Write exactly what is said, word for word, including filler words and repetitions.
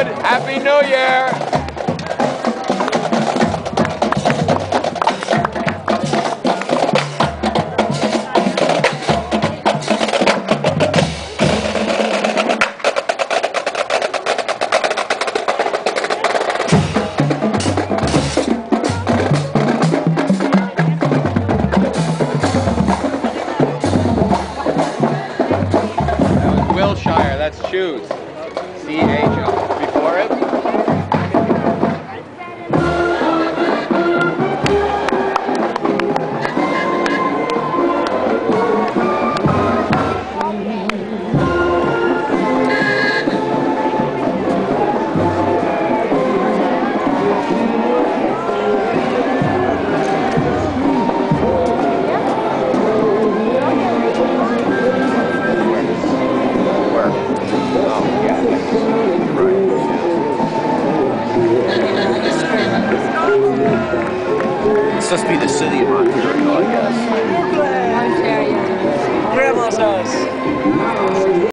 good. Happy New Year. Wilshire, that's shoes. C H O. Before it? It's supposed to be the city of Ontario, I guess. Ontario. Grandma's house.